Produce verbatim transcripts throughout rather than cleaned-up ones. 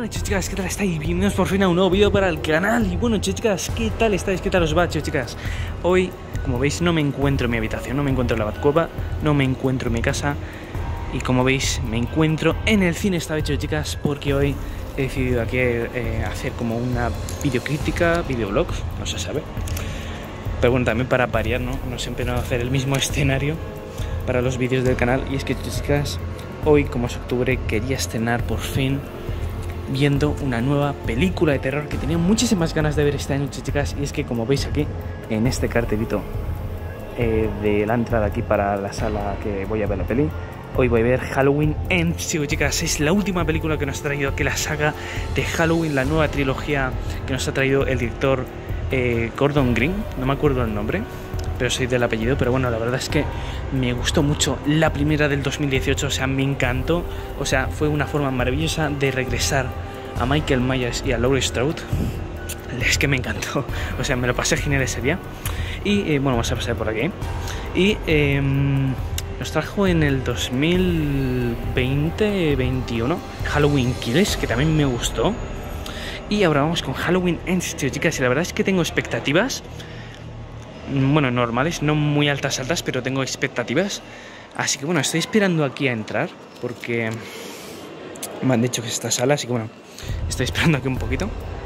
chicas, ¿qué tal estáis? Bienvenidos por fin a un nuevo vídeo para el canal. Y bueno, chicas, ¿qué tal estáis? ¿Qué tal os va, chicas? Hoy, como veis, no me encuentro en mi habitación, no me encuentro en la Batcueva, no me encuentro en mi casa. Y como veis, me encuentro en el cine esta vez, chicas, porque hoy he decidido aquí eh, hacer como una videocrítica, videoblog, no se sabe. Pero bueno, también para variar, ¿no? No siempre no hacer el mismo escenario para los vídeos del canal. Y es que, chicas, hoy, como es octubre, quería estrenar por fin viendo una nueva película de terror que tenía muchísimas ganas de ver esta noche, chicas. Y es que, como veis aquí, en este cartelito eh, de la entrada aquí para la sala que voy a ver la peli, hoy voy a ver Halloween Ends, chicas. Es la última película que nos ha traído aquí la saga de Halloween, la nueva trilogía que nos ha traído el director eh, Gordon Green, no me acuerdo el nombre, pero soy del apellido. Pero bueno, la verdad es que me gustó mucho la primera del dos mil dieciocho, o sea, me encantó. O sea, fue una forma maravillosa de regresar a Michael Myers y a Laurie Strode. Es que me encantó, o sea, me lo pasé genial ese día. Y eh, bueno, vamos a pasar por aquí. Y eh, nos trajo en el dos mil veinte veintiuno Halloween Kills, que también me gustó. Y ahora vamos con Halloween Ends, chicas, y la verdad es que tengo expectativas, bueno, normales, no muy altas, altas, pero tengo expectativas. Así que bueno, estoy esperando aquí a entrar, porque me han dicho que es esta sala, así que bueno, estoy esperando aquí un poquito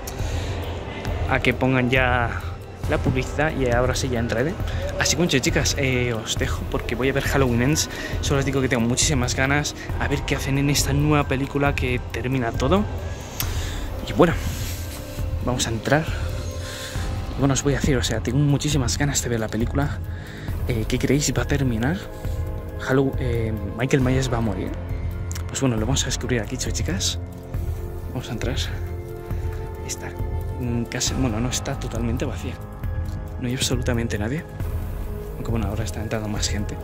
a que pongan ya la publicidad y ahora sí ya entraré. Así que bueno, chicas, eh, os dejo porque voy a ver Halloween Ends. Solo os digo que tengo muchísimas ganas a ver qué hacen en esta nueva película que termina todo. Y bueno, vamos a entrar. Y bueno, os voy a decir, o sea, tengo muchísimas ganas de ver la película. Eh, ¿Qué creéis? ¿Va a terminar? Halloween, eh, ¿Michael Myers va a morir? Pues bueno, lo vamos a descubrir aquí, chicas. Vamos a entrar. Está casi, bueno, no está totalmente vacía. No hay absolutamente nadie. Aunque bueno, ahora está entrando más gente.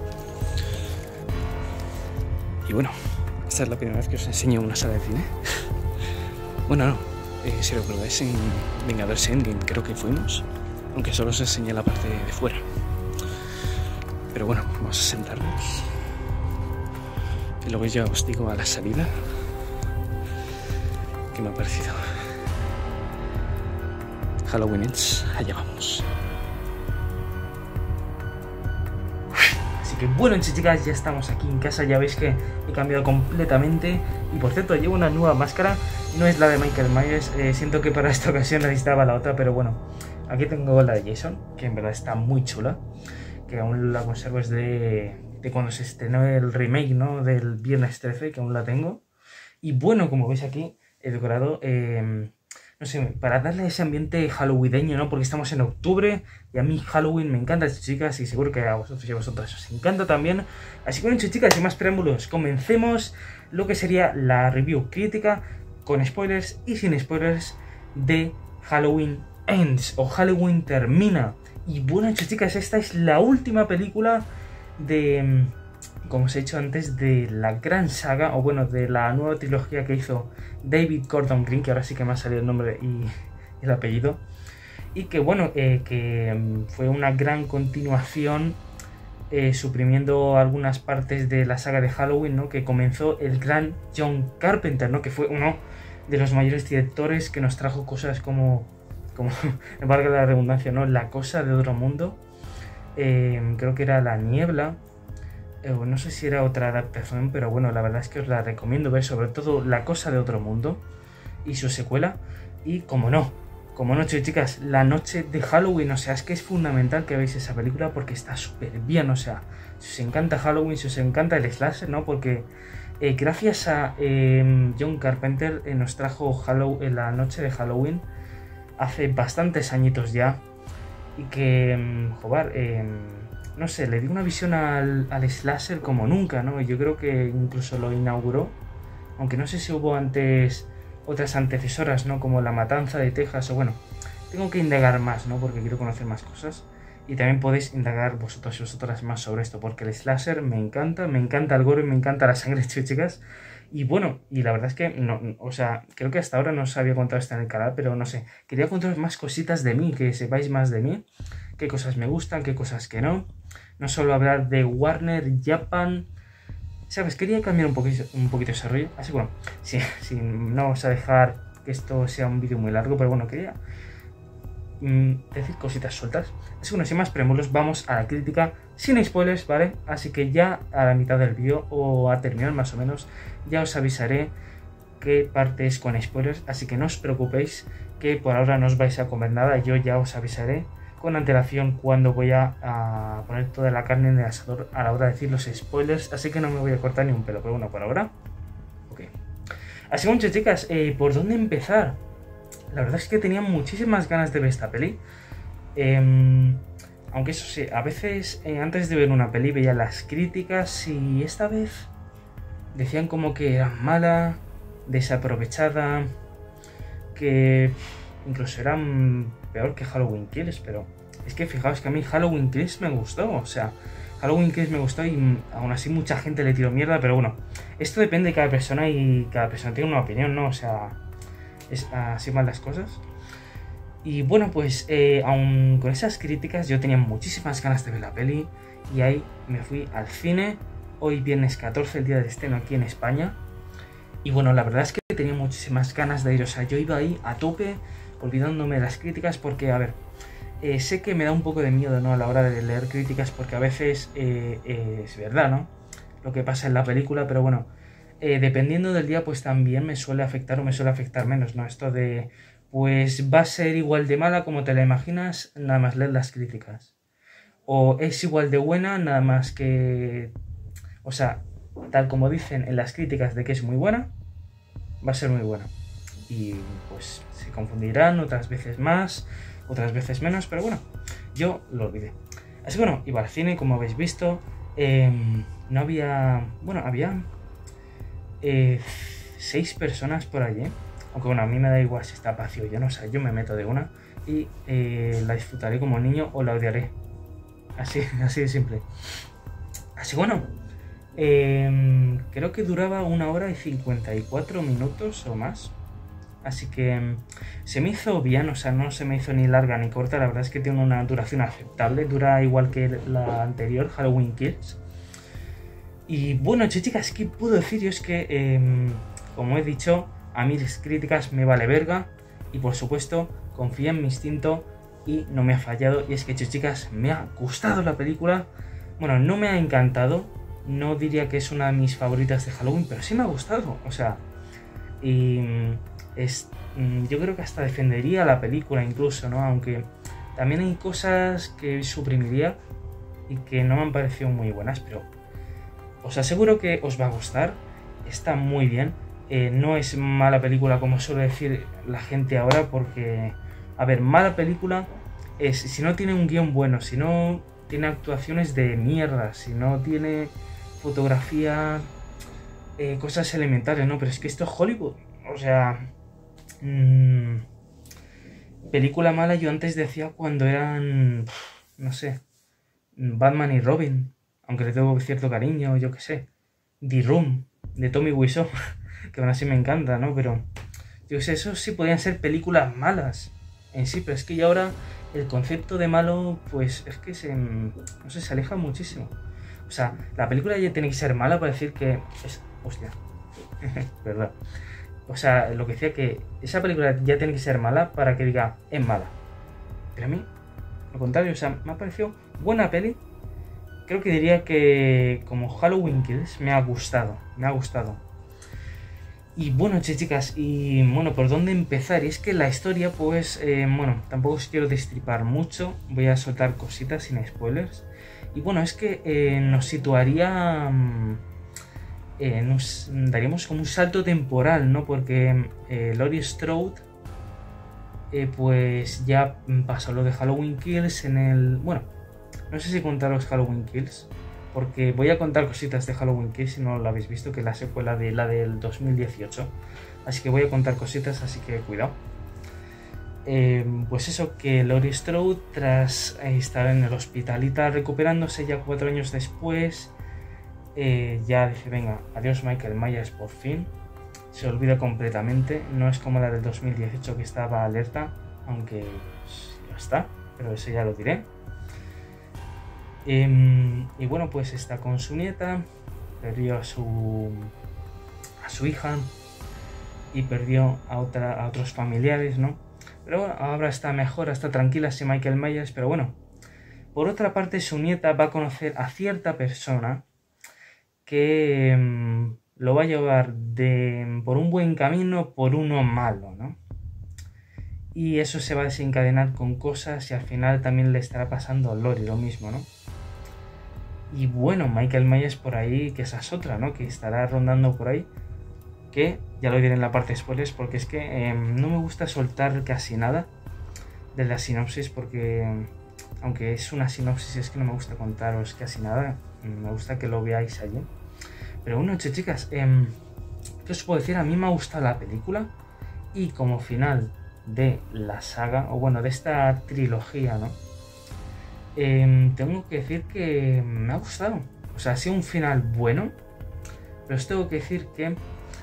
Y bueno, esta es la primera vez que os enseño una sala de cine. Bueno, no, eh, si recordáis en Vengadores Endgame creo que fuimos, aunque solo os enseñé la parte de fuera. Pero bueno, vamos a sentarnos. Y luego ya os digo a la salida qué me ha parecido. Halloween Ends, allá vamos. Así que bueno, chicas, ya estamos aquí en casa. Ya veis que he cambiado completamente. Y por cierto, llevo una nueva máscara. No es la de Michael Myers, eh, siento que para esta ocasión necesitaba la otra, pero bueno, aquí tengo la de Jason, que en verdad está muy chula, que aún la conservo, es de, de cuando se estrenó el remake, ¿no?, del Viernes trece, que aún la tengo. Y bueno, como veis aquí, he decorado, eh, no sé, para darle ese ambiente halloweeneño, ¿no?, porque estamos en octubre y a mí Halloween me encanta, chicas, y seguro que a vosotros y a vosotras os encanta también. Así que bueno, chicas, sin más preámbulos, comencemos lo que sería la review crítica, con spoilers y sin spoilers, de Halloween Ends, o Halloween Termina. Y bueno, chicas, esta es la última película de, como os he dicho antes, de la gran saga, o bueno, de la nueva trilogía que hizo David Gordon Green, que ahora sí que me ha salido el nombre y el apellido, y que bueno, eh, que fue una gran continuación, eh, suprimiendo algunas partes de la saga de Halloween, ¿no?, que comenzó el gran John Carpenter, ¿no?, que fue uno de los mayores directores, que nos trajo cosas como, como me valga la redundancia, ¿no?, La cosa de otro mundo, eh, creo que era La niebla, eh, no sé si era otra adaptación, pero bueno, la verdad es que os la recomiendo ver, sobre todo La cosa de otro mundo y su secuela. Y como no, como no, chicas, La noche de Halloween, o sea, es que es fundamental que veáis esa película porque está súper bien, o sea, si os encanta Halloween, si os encanta el slasher, ¿no?, porque Eh, gracias a eh, John Carpenter eh, nos trajo Halloween, eh, La noche de Halloween hace bastantes añitos ya, y que, eh, joder, eh, no sé, le dio una visión al, al slasher como nunca, ¿no? Yo creo que incluso lo inauguró, aunque no sé si hubo antes otras antecesoras, ¿no?, como La matanza de Texas, o bueno, tengo que indagar más, ¿no?, porque quiero conocer más cosas. Y también podéis indagar vosotros y vosotras más sobre esto, porque el slasher me encanta, me encanta el gore, me encanta la sangre, chicas. Y bueno, y la verdad es que, no, o sea, creo que hasta ahora no os había contado esto en el canal, pero no sé, quería contaros más cositas de mí, que sepáis más de mí, qué cosas me gustan, qué cosas que no. No solo hablar de Warner, Japan, ¿sabes? Quería cambiar un poquito, un poquito ese rollo. Así que bueno, si, si no os a dejar que esto sea un vídeo muy largo, pero bueno, quería mmm, decir cositas sueltas. Así que bueno, sin más preámbulos, vamos a la crítica sin spoilers, ¿vale? Así que ya a la mitad del vídeo, o a terminar más o menos, ya os avisaré qué parte es con spoilers, así que no os preocupéis que por ahora no os vais a comer nada, yo ya os avisaré con antelación cuando voy a, a poner toda la carne en el asador a la hora de decir los spoilers, así que no me voy a cortar ni un pelo, pero bueno, por ahora, ok. Así que muchas chicas, eh, ¿por dónde empezar? La verdad es que tenía muchísimas ganas de ver esta peli, eh, aunque eso sí, a veces eh, antes de ver una peli veía las críticas y esta vez decían como que era mala, desaprovechada, que incluso era peor que Halloween Kills, pero es que fijaos que a mí Halloween Kills me gustó, o sea, Halloween Kills me gustó y aún así mucha gente le tiró mierda, pero bueno, esto depende de cada persona y cada persona tiene una opinión, ¿no? O sea, es así van las cosas. Y bueno, pues eh, aún con esas críticas yo tenía muchísimas ganas de ver la peli y ahí me fui al cine, hoy viernes catorce, el día del estreno aquí en España. Y bueno, la verdad es que tenía muchísimas ganas de ir, o sea, yo iba ahí a tope, olvidándome de las críticas, porque, a ver, eh, sé que me da un poco de miedo, ¿no?, a la hora de leer críticas, porque a veces eh, eh, es verdad, ¿no?, lo que pasa en la película, pero bueno, eh, dependiendo del día, pues también me suele afectar o me suele afectar menos, ¿no?, esto de, pues va a ser igual de mala como te la imaginas, nada más leer las críticas, o es igual de buena, nada más que, o sea, tal como dicen en las críticas de que es muy buena, va a ser muy buena. Y pues se confundirán otras veces más, otras veces menos, pero bueno, yo lo olvidé. Así que bueno, iba al cine, como habéis visto, eh, no había, bueno, había eh, seis personas por allí, aunque bueno, a mí me da igual si está vacío o yo, no, o sea, yo me meto de una y eh, la disfrutaré como niño o la odiaré. Así, así de simple. Así que bueno, Eh, creo que duraba una hora y cincuenta y cuatro minutos o más, así que se me hizo bien, o sea, no se me hizo ni larga ni corta, la verdad es que tiene una duración aceptable, dura igual que la anterior, Halloween Kills. Y bueno, chicas, ¿qué puedo decir? Yo es que, eh, como he dicho, a mí las críticas me vale verga y por supuesto confía en mi instinto y no me ha fallado, y es que, chicas, me ha gustado la película, bueno, no me ha encantado. No diría que es una de mis favoritas de Halloween, pero sí me ha gustado, o sea, y es, yo creo que hasta defendería la película incluso, ¿no? Aunque también hay cosas que suprimiría y que no me han parecido muy buenas, pero os aseguro que os va a gustar, está muy bien, eh, no es mala película como suele decir la gente ahora, porque, a ver, mala película es si no tiene un guión bueno, si no tiene actuaciones de mierda, si no tiene fotografía, eh, cosas elementales, ¿no? Pero es que esto es Hollywood, o sea, mmm, película mala yo antes decía cuando eran, no sé, Batman y Robin, aunque le tengo cierto cariño, yo qué sé, The Room, de Tommy Wiseau, que aún así me encanta, ¿no? Pero, yo qué sé, eso sí podrían ser películas malas en sí, pero es que ya ahora el concepto de malo, pues es que se, no sé, se aleja muchísimo. O sea, la película ya tiene que ser mala para decir que es... Hostia, verdad. O sea, lo que decía que esa película ya tiene que ser mala para que diga, es mala. Pero a mí, lo contrario, o sea, me ha parecido buena peli. Creo que diría que como Halloween Kills me ha gustado, me ha gustado. Y bueno, chicas, y bueno, ¿por dónde empezar? Y es que la historia, pues, eh, bueno, tampoco os quiero destripar mucho, voy a soltar cositas sin spoilers. Y bueno, es que eh, nos situaría, eh, nos daríamos como un salto temporal, ¿no? Porque eh, Laurie Strode, eh, pues ya pasó lo de Halloween Kills en el... Bueno, no sé si contaros Halloween Kills, porque voy a contar cositas de Halloween Kills si no lo habéis visto, que es la secuela de la del dos mil dieciocho. Así que voy a contar cositas, así que cuidado. Eh, pues eso, que Laurie Strode, tras eh, estar en el hospital y tal, recuperándose ya cuatro años después, eh, ya dice, venga, adiós Michael Myers por fin. Se olvida completamente, no es como la del dos mil dieciocho que estaba alerta, aunque pues, ya está, pero eso ya lo diré. Eh, y bueno, pues está con su nieta, perdió a su, a su hija. y perdió a, otra, a otros familiares, ¿no? Pero bueno, ahora está mejor, está tranquila sin Michael Myers, pero bueno. Por otra parte, su nieta va a conocer a cierta persona que mmm, lo va a llevar de, por un buen camino, por uno malo, ¿no? Y eso se va a desencadenar con cosas y al final también le estará pasando a Lori lo mismo, ¿no? Y bueno, Michael Myers por ahí, que esa es otra, ¿no? Que estará rondando por ahí, que ya lo diré en la parte de spoilers, porque es que eh, no me gusta soltar casi nada de la sinopsis, porque aunque es una sinopsis, es que no me gusta contaros casi nada, me gusta que lo veáis allí. Pero bueno, chicas, eh, ¿qué os puedo decir? A mí me ha gustado la película y como final de la saga, o bueno, de esta trilogía, ¿no? Eh, tengo que decir que me ha gustado. O sea, ha sido un final bueno, pero os tengo que decir que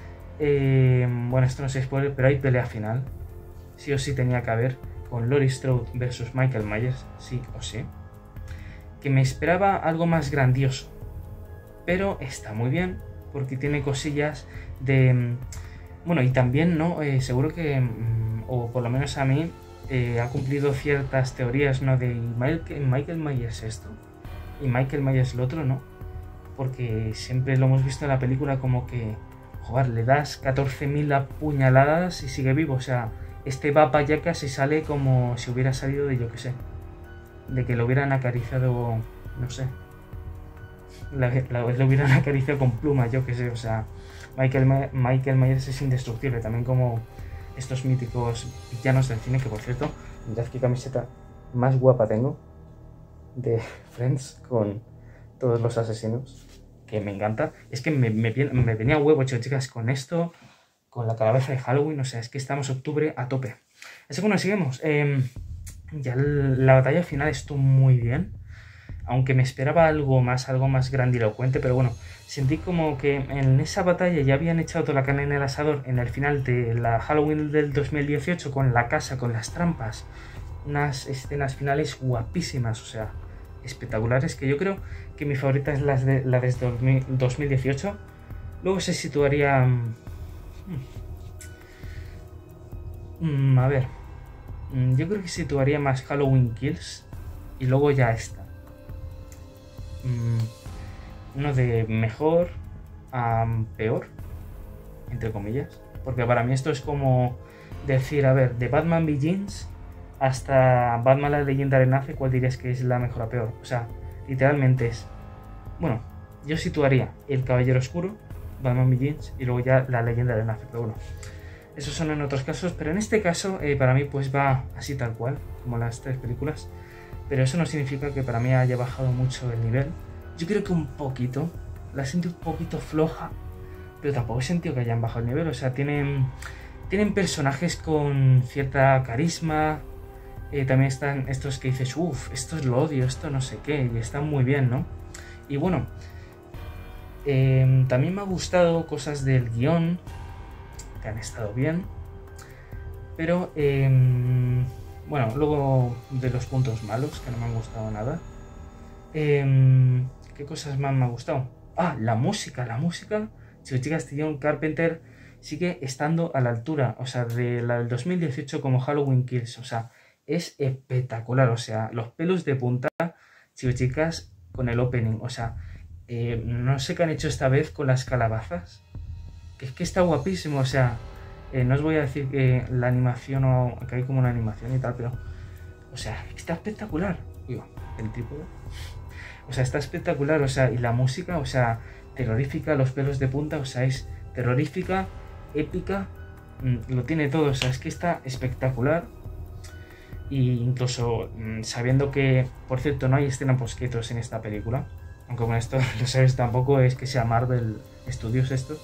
eh, bueno, esto no es spoiler, pero hay pelea final, sí o sí tenía que haber, con Laurie Strode versus Michael Myers, sí o sí, que me esperaba algo más grandioso, pero está muy bien porque tiene cosillas de, bueno, y también, ¿no? Eh, seguro que, o por lo menos a mí, eh, ha cumplido ciertas teorías, ¿no? De Michael, Michael Myers esto y Michael Myers lo otro, ¿no? Porque siempre lo hemos visto en la película como que, joder, le das catorce mil apuñaladas y sigue vivo. O sea, este va para allá casi sale como si hubiera salido de, yo qué sé, de que lo hubieran acariciado, no sé, la, la, lo hubieran acariciado con plumas, yo qué sé. O sea, Michael, Michael Myers es indestructible, también como estos míticos villanos del cine, que por cierto, mirad qué camiseta más guapa tengo de Friends con todos los asesinos, que me encanta. Es que me, me, me venía huevo, chicas, con esto, con la calabaza de Halloween. O sea, es que estamos octubre a tope. Así que bueno, seguimos. Eh, ya la batalla final estuvo muy bien, aunque me esperaba algo más, algo más grandilocuente, pero bueno, sentí como que en esa batalla ya habían echado toda la carne en el asador en el final de la Halloween del dos mil dieciocho, con la casa, con las trampas, unas escenas finales guapísimas, o sea, espectaculares, que yo creo que mi favorita es la de, la de dos mil dieciocho. Luego se situaría... Hmm, a ver, yo creo que situaría más Halloween Kills y luego ya esta. Uno de mejor a peor, entre comillas, porque para mí esto es como decir, a ver, de Batman Begins hasta Batman la leyenda renace, ¿cuál dirías que es la mejor a peor? O sea, literalmente es, bueno, yo situaría El Caballero Oscuro, Batman Begins y luego ya la leyenda renace, pero bueno, esos son en otros casos, pero en este caso eh, para mí pues va así tal cual, como las tres películas, pero eso no significa que para mí haya bajado mucho el nivel. Yo creo que un poquito, la sentí un poquito floja, pero tampoco he sentido que hayan bajado el nivel. O sea, tienen, tienen personajes con cierta carisma, eh, también están estos que dices, uff, esto es lo odio, esto no sé qué, y están muy bien, ¿no? Y bueno, eh, también me ha gustado cosas del guión, que han estado bien, pero... Eh, bueno, luego de los puntos malos, que no me han gustado nada. Eh, ¿Qué cosas más me ha gustado? Ah, la música, la música. Chicas, John Carpenter sigue estando a la altura, o sea, de la del dos mil dieciocho como Halloween Kills. O sea, es espectacular. O sea, los pelos de punta, chicas, con el opening. O sea, eh, no sé qué han hecho esta vez con las calabazas. Que es que está guapísimo, o sea... Eh, no os voy a decir que la animación o que hay como una animación y tal, pero o sea, está espectacular. Uy, el trípode. O sea, está espectacular, o sea, y la música, o sea, terrorífica, los pelos de punta, o sea, es terrorífica, épica, mmm, lo tiene todo, o sea, es que está espectacular. Y incluso mmm, sabiendo que, por cierto, no hay escena post-créditos en esta película, aunque con esto lo sabes, tampoco es que sea Marvel Studios esto,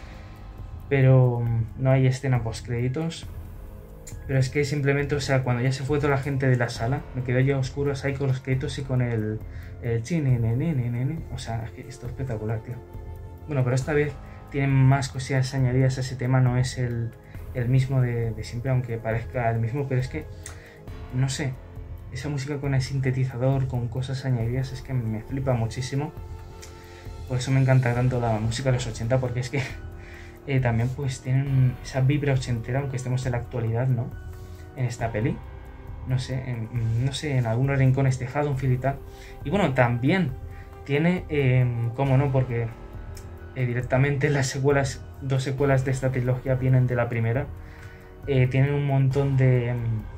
pero no hay escena post créditos. Pero es que simplemente, o sea, cuando ya se fue toda la gente de la sala, me quedé yo a oscuras ahí con los créditos y con el, el chinenenenenene. O sea, es que esto es espectacular, tío. Bueno, pero esta vez tienen más cosillas añadidas a ese tema, no es el, el mismo de, de siempre, aunque parezca el mismo, pero es que, no sé, esa música con el sintetizador, con cosas añadidas, es que me flipa muchísimo. Por eso me encanta tanto la música de los ochenta, porque es que eh, también pues tienen esa vibra ochentera, aunque estemos en la actualidad, ¿no? En esta peli. No sé, en, no sé, en algunos rincones de Haddonfield y tal. Y bueno, también tiene, eh, cómo no, porque eh, directamente las secuelas, dos secuelas de esta trilogía vienen de la primera. Eh, tienen un montón de,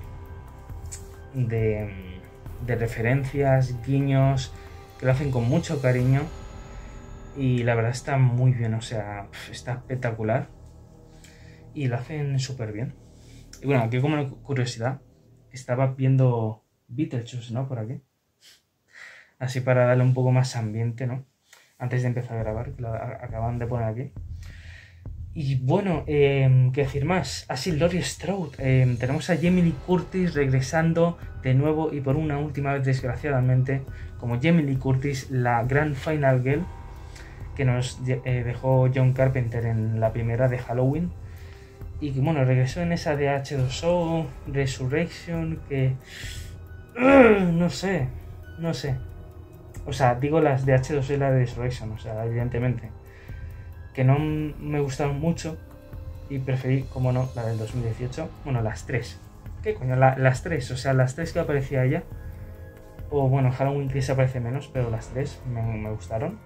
de, de referencias, guiños, que lo hacen con mucho cariño. Y la verdad está muy bien, o sea, está espectacular. Y lo hacen súper bien. Y bueno, aquí como curiosidad, estaba viendo Beetlejuice, ¿no? Por aquí. Así para darle un poco más ambiente, ¿no? Antes de empezar a grabar, que lo acaban de poner aquí. Y bueno, eh, ¿qué decir más? Así, Laurie Strode. Eh, tenemos a Jamie Lee Curtis regresando de nuevo y por una última vez, desgraciadamente, como Jamie Lee Curtis, la gran Final Girl que nos eh, dejó John Carpenter en la primera de Halloween. Y que bueno, regresó en esa de H dos O, Resurrection, que... Uh, no sé, no sé. O sea, digo las de H dos O y la de Resurrection, o sea, evidentemente. Que no me gustaron mucho y preferí, como no, la del dos mil dieciocho. Bueno, las tres. ¿Qué coño? La, las tres, o sea, las tres que aparecía ella. O bueno, Halloween que se aparece menos, pero las tres me, me gustaron.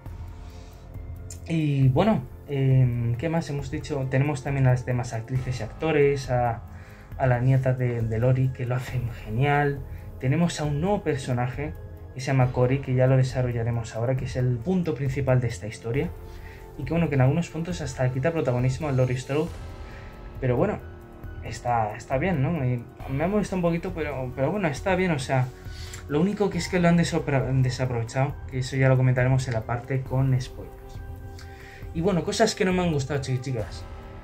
Y bueno, eh, ¿qué más hemos dicho? Tenemos también a las demás actrices y actores, a, a la nieta de, de Laurie, que lo hacen genial. Tenemos a un nuevo personaje que se llama Cory, que ya lo desarrollaremos ahora, que es el punto principal de esta historia. Y que bueno, que en algunos puntos hasta quita protagonismo a Laurie Strode. Pero bueno, está, está bien, ¿no? Y me ha molestado un poquito, pero, pero bueno, está bien, o sea... Lo único que es que lo han desaprovechado, que eso ya lo comentaremos en la parte con spoilers. Y bueno, cosas que no me han gustado, chicas.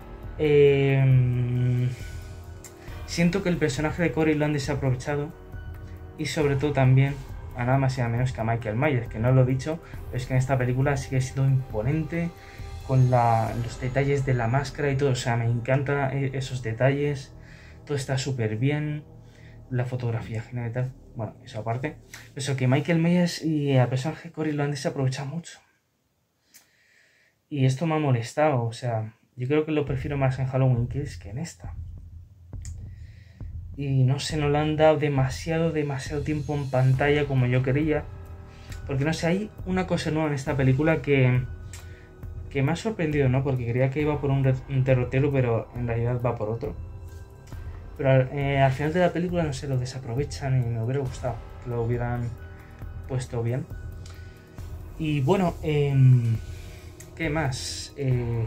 Eh, siento que el personaje de Cory lo han desaprovechado. Y sobre todo también a nada más y nada menos que a Michael Myers, que no lo he dicho, pero es que en esta película sigue siendo imponente con la, los detalles de la máscara y todo. O sea, me encantan esos detalles. Todo está súper bien. La fotografía genial y tal. Bueno, eso aparte. Eso que Michael Myers y el personaje de Cory lo han desaprovechado mucho. Y esto me ha molestado, o sea, yo creo que lo prefiero más en Halloween Kills que en esta. Y no sé, no le han dado demasiado, demasiado tiempo en pantalla como yo quería. Porque no sé, hay una cosa nueva en esta película que, que me ha sorprendido, ¿no? Porque creía que iba por un, un derrotero, pero en realidad va por otro. Pero eh, al final de la película, no sé, lo desaprovechan y me hubiera gustado que lo hubieran puesto bien. Y bueno, eh... ¿qué más? Eh,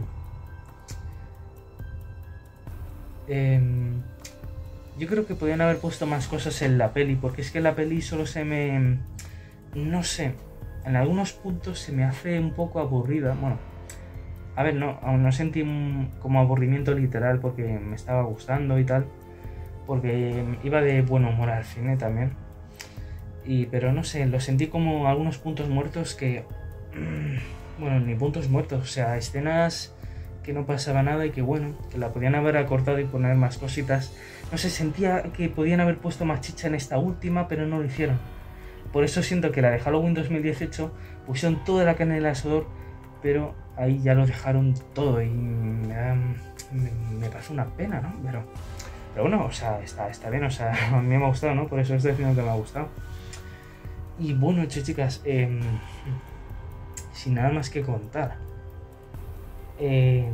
eh, yo creo que podrían haber puesto más cosas en la peli, porque es que la peli solo se me... No sé, en algunos puntos se me hace un poco aburrida. Bueno, a ver, no, aún no sentí un, como aburrimiento literal porque me estaba gustando y tal, porque iba de buen humor al cine también. Y, pero no sé, lo sentí como algunos puntos muertos que... Bueno, ni puntos muertos, o sea, escenas que no pasaba nada y que bueno, que la podían haber acortado y poner más cositas. No sé, sentía que podían haber puesto más chicha en esta última, pero no lo hicieron. Por eso siento que la de Halloween dos mil dieciocho pusieron toda la carne en el asador, pero ahí ya lo dejaron todo y me, da, me, me pasó una pena, ¿no? Pero, pero bueno, o sea, está, está bien, o sea, a mí me ha gustado, ¿no? Por eso estoy diciendo que me ha gustado. Y bueno, chicas, eh, sin nada más que contar. Eh,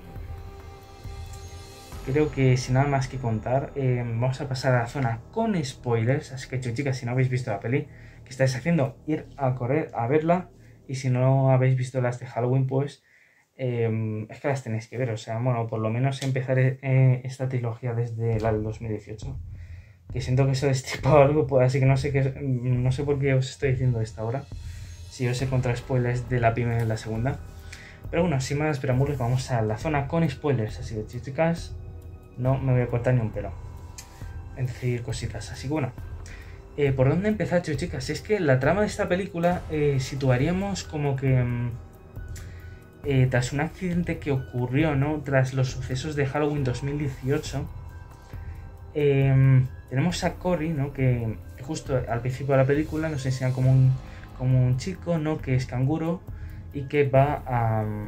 creo que sin nada más que contar, eh, vamos a pasar a la zona con spoilers. Así que, chicas, si no habéis visto la peli, ¿qué estáis haciendo? Ir a correr a verla. Y si no habéis visto las de Halloween, pues eh, es que las tenéis que ver. O sea, bueno, por lo menos empezar eh, esta trilogía desde la del dos mil dieciocho. Que siento que eso destripa algo, pues, así que no sé, qué, no sé por qué os estoy diciendo esta hora. Si os he contra spoilers de la primera y la segunda. Pero bueno, sin más preámbulos, vamos a la zona con spoilers. Así que, chicas, no me voy a cortar ni un pelo en decir cositas. Así que bueno, eh, ¿por dónde empezar, chicas? Es que la trama de esta película eh, situaríamos como que eh, tras un accidente que ocurrió, ¿no? Tras los sucesos de Halloween dos mil dieciocho. Eh, tenemos a Cory, ¿no? Que justo al principio de la película nos enseña como un... como un chico, ¿no? Que es canguro y que va a, a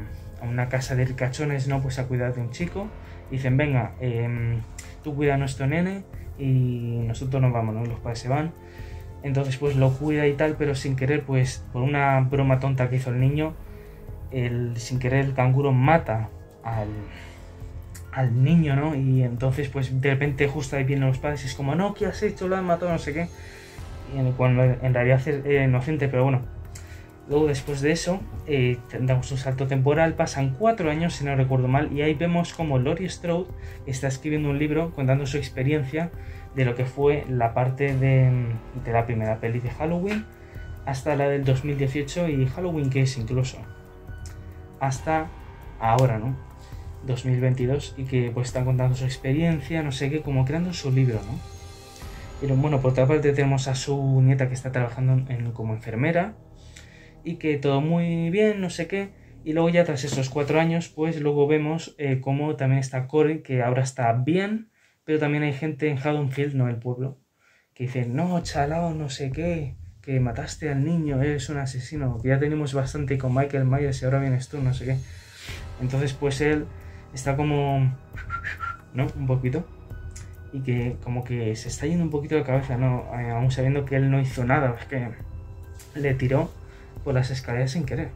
a una casa de ricachones, ¿no? Pues a cuidar de un chico. Dicen, venga, eh, tú cuida a nuestro nene y nosotros nos vamos, ¿no? Los padres se van. Entonces pues lo cuida y tal, pero sin querer, pues por una broma tonta que hizo el niño, el, sin querer el canguro mata al, al niño, ¿no? Y entonces pues de repente justo ahí vienen los padres y es como, no, ¿qué has hecho? Lo has matado, no sé qué. Y cuando en realidad es eh, inocente, pero bueno. Luego después de eso, eh, damos un salto temporal, pasan cuatro años si no recuerdo mal, y ahí vemos como Laurie Strode está escribiendo un libro contando su experiencia de lo que fue la parte de, de la primera peli de Halloween hasta la del dos mil dieciocho y Halloween que es incluso hasta ahora, ¿no? dos mil veintidós, y que pues están contando su experiencia, no sé qué, como creando su libro, ¿no? Pero bueno, por otra parte tenemos a su nieta que está trabajando en, como enfermera y que todo muy bien, no sé qué. Y luego ya tras esos cuatro años, pues luego vemos eh, cómo también está Corey, que ahora está bien, pero también hay gente en Haddonfield, no el pueblo, que dice, no, chalao, no sé qué, que mataste al niño, eres un asesino, que ya tenemos bastante con Michael Myers y ahora vienes tú, no sé qué. Entonces pues él está como, ¿no? Un poquito. Y que como que se está yendo un poquito de cabeza, ¿no? Eh, aún sabiendo que él no hizo nada, es que le tiró por las escaleras sin querer.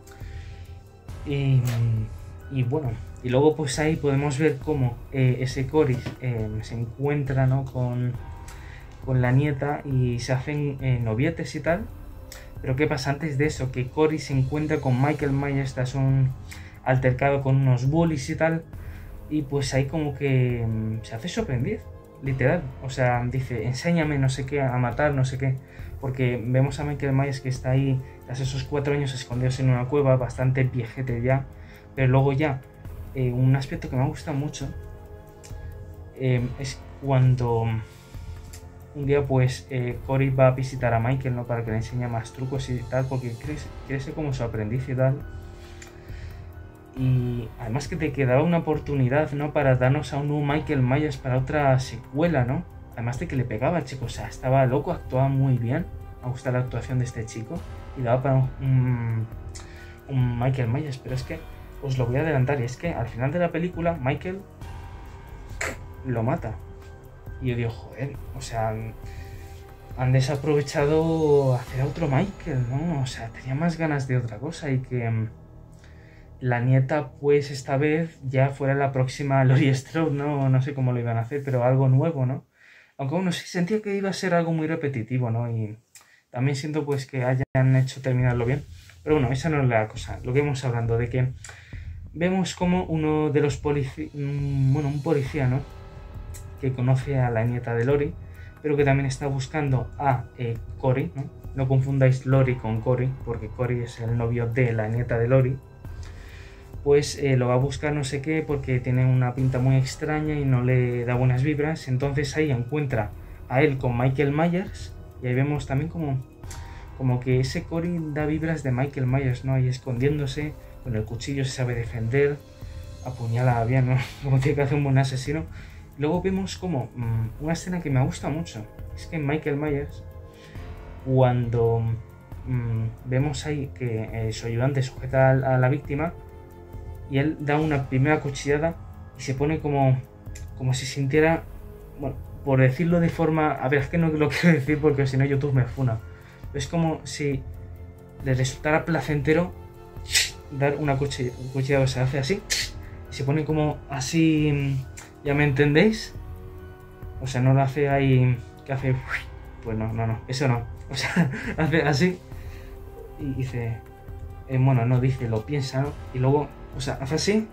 Y, y bueno, y luego pues ahí podemos ver cómo eh, ese Corey eh, se encuentra, ¿no? con, con la nieta y se hacen eh, novietes y tal. Pero ¿qué pasa antes de eso? Que Corey se encuentra con Michael Myers tras un altercado con unos bullies y tal. Y pues ahí como que mmm, se hace sorprender, literal. O sea, dice, enséñame no sé qué, a matar, no sé qué. Porque vemos a Michael Myers que está ahí tras esos cuatro años escondidos en una cueva, bastante viejete ya. Pero luego ya, eh, un aspecto que me gusta mucho eh, es cuando un día pues eh, Corey va a visitar a Michael, ¿no? Para que le enseñe más trucos y tal, porque quiere, quiere ser como su aprendiz y tal. Y además que te quedaba una oportunidad, ¿no? Para darnos a un nuevo Michael Myers para otra secuela, ¿no? Además de que le pegaba, chicos, o sea, estaba loco, actuaba muy bien. Me gusta la actuación de este chico y daba para un, un Michael Myers, pero es que os lo voy a adelantar, y es que al final de la película Michael lo mata. Y yo digo, joder, o sea, han desaprovechado hacer a otro Michael, ¿no? O sea, tenía más ganas de otra cosa y que la nieta, pues esta vez ya fuera la próxima Laurie Strode, ¿no? No sé cómo lo iban a hacer, pero algo nuevo, ¿no? Aunque bueno, sí sentía que iba a ser algo muy repetitivo, ¿no? Y también siento pues que hayan hecho terminarlo bien. Pero bueno, esa no es la cosa. Lo que hemos hablando de que vemos como uno de los policías, bueno, un policía, ¿no? Que conoce a la nieta de Laurie, pero que también está buscando a eh, Corey, ¿no? No confundáis Laurie con Corey, porque Corey es el novio de la nieta de Laurie. Pues eh, lo va a buscar no sé qué porque tiene una pinta muy extraña y no le da buenas vibras. Entonces ahí encuentra a él con Michael Myers y ahí vemos también como, como que ese Corey da vibras de Michael Myers, ¿no? Ahí escondiéndose, con el cuchillo se sabe defender, apuñala bien, ¿no? Como tiene que hacer un buen asesino. Luego vemos como mmm, una escena que me gusta mucho. Es que Michael Myers, cuando mmm, vemos ahí que eh, su ayudante sujeta a, a la víctima, y él da una primera cuchillada y se pone como, como si sintiera, bueno, por decirlo de forma, a ver, es que no lo quiero decir porque si no YouTube me funa, pero es como si le resultara placentero dar una cuchillada, cuchillada, o sea, hace así, y se pone como así, ¿ya me entendéis? O sea, no lo hace ahí, que hace, pues no, no, no, eso no, o sea, hace así, y dice, eh, bueno, no dice, lo piensa, ¿no? Y luego, o sea, hace así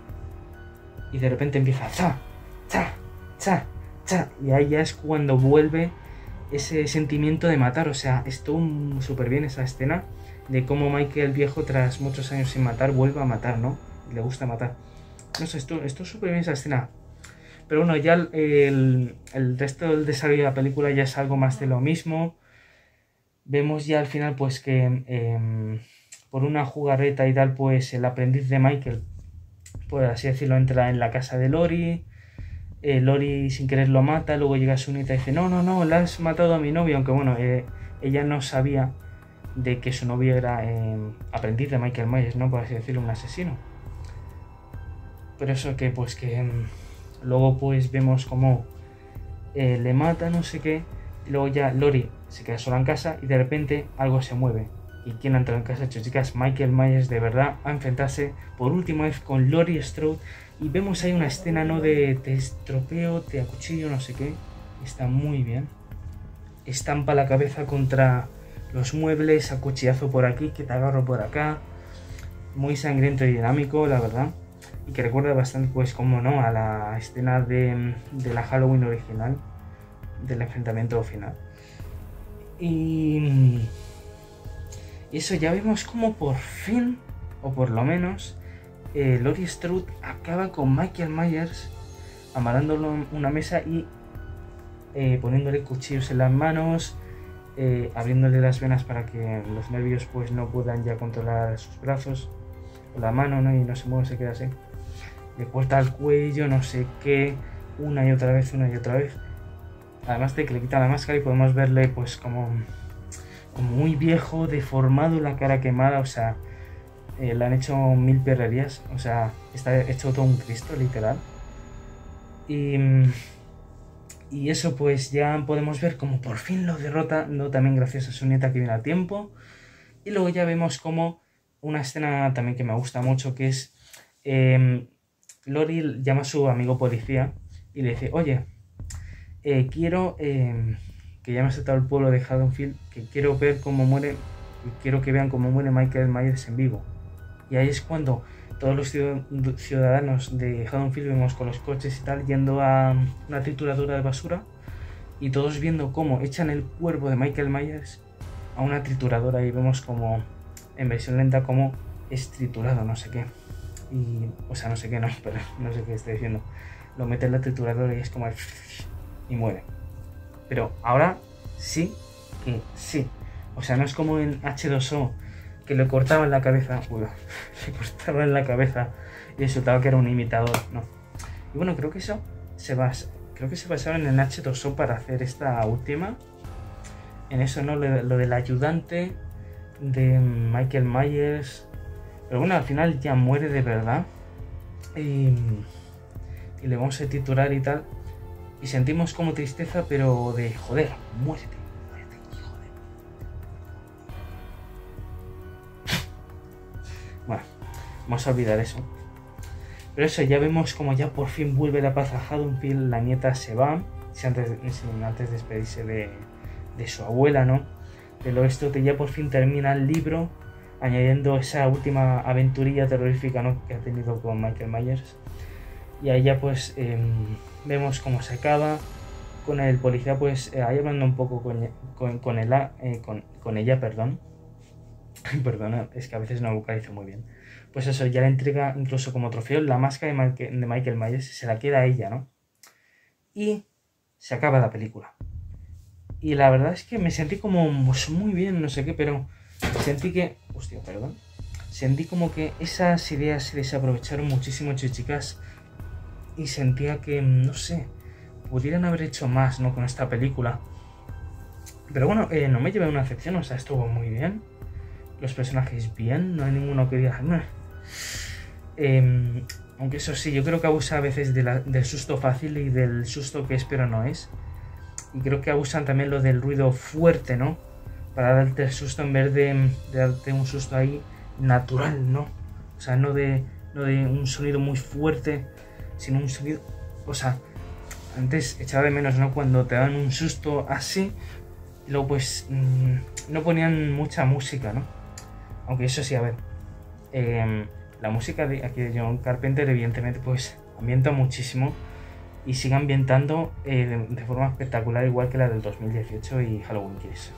y de repente empieza cha, cha, cha, cha. Y ahí ya es cuando vuelve ese sentimiento de matar. O sea, estuvo súper bien esa escena de cómo Michael viejo tras muchos años sin matar vuelve a matar, ¿no? Y le gusta matar. No sé, esto estuvo súper bien esa escena. Pero bueno, ya el, el, el resto del desarrollo de la película ya es algo más de lo mismo. Vemos ya al final pues que eh, por una jugarreta y tal, pues el aprendiz de Michael, por así decirlo, entra en la casa de Laurie. Eh, Laurie sin querer lo mata, luego llega su nieta y dice, no, no, no, la has matado a mi novio, aunque bueno, eh, ella no sabía de que su novio era eh, aprendiz de Michael Myers, ¿no? Por así decirlo, un asesino. pero eso que pues que mmm, luego pues vemos como eh, le mata no sé qué, y luego ya Lori se queda sola en casa y de repente algo se mueve. ¿Y quién ha entrado en casa? Chicas, Michael Myers de verdad a enfrentarse por última vez con Laurie Strode. Y vemos ahí una escena, ¿no? De te estropeo, te acuchillo, no sé qué. Está muy bien. Estampa la cabeza contra los muebles, a cuchillazo por aquí, que te agarro por acá. Muy sangriento y dinámico, la verdad. Y que recuerda bastante, pues, como no, a la escena de, de la Halloween original. Del enfrentamiento final. Y... Y eso, ya vemos como por fin, o por lo menos, eh, Laurie Strode acaba con Michael Myers amarrándolo en una mesa y eh, poniéndole cuchillos en las manos, eh, abriéndole las venas para que los nervios pues no puedan ya controlar sus brazos o la mano, ¿no? Y no se mueve, se queda así. Le corta el cuello, no sé qué, una y otra vez, una y otra vez. Además de que le quita la máscara y podemos verle pues como... como muy viejo, deformado, la cara quemada, o sea, eh, le han hecho mil perrerías, o sea, está hecho todo un Cristo, literal. Y, y eso pues ya podemos ver como por fin lo derrota, no también gracias a su nieta que viene a tiempo. Y luego ya vemos como una escena también que me gusta mucho, que es eh, Lori llama a su amigo policía y le dice, oye, eh, quiero... Eh, que ya me ha saltado el pueblo de Haddonfield, que quiero ver cómo muere, quiero que vean cómo muere Michael Myers en vivo. Y ahí es cuando todos los ciudadanos de Haddonfield vemos con los coches y tal yendo a una trituradora de basura y todos viendo cómo echan el cuerpo de Michael Myers a una trituradora y vemos como en versión lenta como es triturado, no sé qué. Y, o sea, no sé qué, no, pero no sé qué estoy diciendo. Lo mete en la trituradora y es como el... y muere. Pero ahora sí que sí. O sea, no es como en hache dos o que le cortaban la cabeza. Uy, le cortaban la cabeza y resultaba que era un imitador. No. Y bueno, creo que eso se basa. Creo que se basaron en hache dos o para hacer esta última. En eso, ¿no? Lo, lo del ayudante de Michael Myers. Pero bueno, al final ya muere de verdad. Y, y le vamos a titular y tal. Y sentimos como tristeza, pero de joder, muérete, muérete, joder. Bueno, vamos a olvidar eso. Pero eso, ya vemos como ya por fin vuelve la paz a Haddonfield, la nieta se va, sin antes, sin antes despedirse de, de su abuela, ¿no? Pero esto que ya por fin termina el libro, añadiendo esa última aventurilla terrorífica, ¿no? Que ha tenido con Michael Myers. Y ahí ya pues eh, vemos cómo se acaba, con el policía pues eh, ahí hablando un poco con, con, con, el, eh, con, con ella, perdón. Perdona, es que a veces no vocalizo muy bien. Pues eso, ya le entrega incluso como trofeo la máscara de, Ma de Michael Myers y se la queda a ella, ¿no? Y se acaba la película. Y la verdad es que me sentí como pues, muy bien, no sé qué, pero sentí que... Hostia, perdón. Sentí como que esas ideas se desaprovecharon muchísimo, chicas. Y sentía que, no sé, pudieran haber hecho más, ¿no? Con esta película. Pero bueno, eh, no me llevé una excepción, o sea, estuvo muy bien. Los personajes bien, no hay ninguno que diga... Nah. Eh, aunque eso sí, yo creo que abusa a veces de la, del susto fácil y del susto que espero no es. Y creo que abusan también lo del ruido fuerte, ¿no? Para darte el susto en vez de, de darte un susto ahí natural, ¿no? O sea, no de, no de un sonido muy fuerte, sino un sonido... O sea, antes echaba de menos, ¿no? Cuando te dan un susto así, y luego pues mmm, no ponían mucha música, ¿no? Aunque eso sí, a ver, eh, la música de aquí de John Carpenter evidentemente pues ambienta muchísimo y sigue ambientando eh, de, de forma espectacular, igual que la del dos mil dieciocho y Halloween Kills.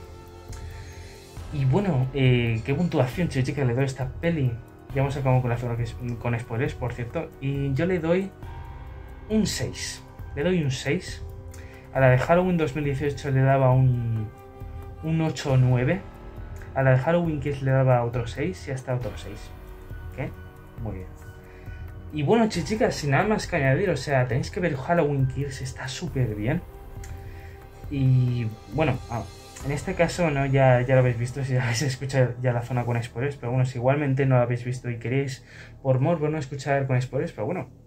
Y bueno, eh, qué puntuación, chicas, le doy a esta peli. Ya hemos acabado con la zona que es, con spoilers, por cierto, y yo le doy un seis. Le doy un seis. A la de Halloween dos mil dieciocho le daba un, un ocho o nueve. A la de Halloween Kills le daba otro seis y hasta otro seis. ¿Qué? Muy bien. Y bueno, chicas, sin nada más que añadir, o sea, tenéis que ver Halloween Kills, está súper bien. Y bueno, en este caso no ya, ya lo habéis visto, si ya habéis escuchado ya la zona con spoilers, pero bueno, si igualmente no lo habéis visto y queréis por morbo no escuchar con spoilers, pero bueno,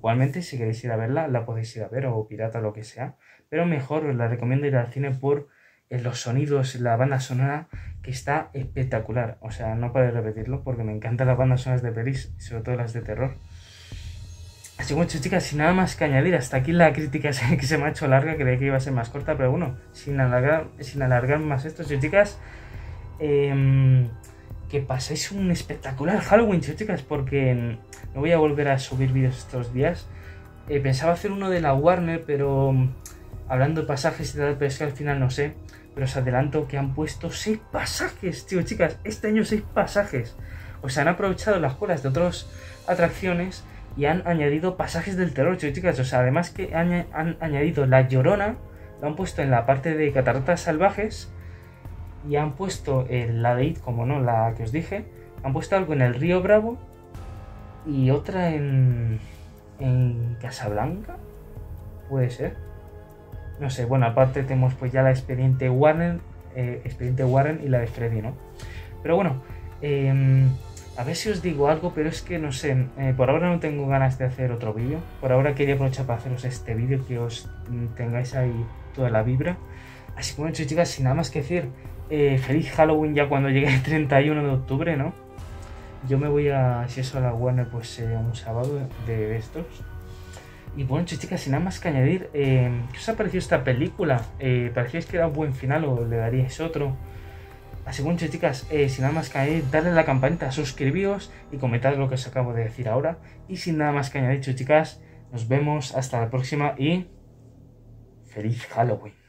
Igualmente, si queréis ir a verla, la podéis ir a ver, o pirata o lo que sea. Pero mejor os la recomiendo ir al cine por eh, los sonidos, la banda sonora, que está espectacular. O sea, no para repetirlo porque me encantan las bandas sonoras de pelis, sobre todo las de terror. Así que bueno, chicas, sin nada más que añadir, hasta aquí la crítica que se me ha hecho larga, creía que iba a ser más corta, pero bueno, sin alargar, sin alargar más esto, chicas, eh, que paséis un espectacular Halloween, chicas, porque no voy a volver a subir vídeos estos días. Eh, pensaba hacer uno de la Warner, pero hablando de pasajes y tal, pero es que al final no sé. Pero os adelanto que han puesto seis pasajes, tío, chicas, este año seis pasajes. O sea, han aprovechado las colas de otras atracciones y han añadido pasajes del terror, chicas. O sea, además que han, han añadido La Llorona, lo han puesto en la parte de Cataratas Salvajes. Y han puesto el, la de It, como no, la que os dije. Han puesto algo en el Río Bravo. Y otra en, en Casablanca. Puede ser. No sé, bueno, aparte tenemos pues ya la Expediente Warren. Eh, Expediente Warren y la de Freddy, ¿no? Pero bueno, eh, a ver si os digo algo, pero es que no sé, eh, por ahora no tengo ganas de hacer otro vídeo. Por ahora quería aprovechar para haceros este vídeo, que os tengáis ahí toda la vibra. Así que bueno, chicas, sin nada más que decir, eh, feliz Halloween ya cuando llegue el treinta y uno de octubre, ¿no? Yo me voy a, si eso a la Warner, pues eh, un sábado de estos. Y bueno, chicas, sin nada más que añadir, eh, ¿qué os ha parecido esta película? Eh, ¿Parecíais que era un buen final o le daríais otro? Así que bueno, chicas, eh, sin nada más que añadir, darle a la campanita, suscribíos y comentad lo que os acabo de decir ahora. Y sin nada más que añadir, chicas, nos vemos hasta la próxima y feliz Halloween.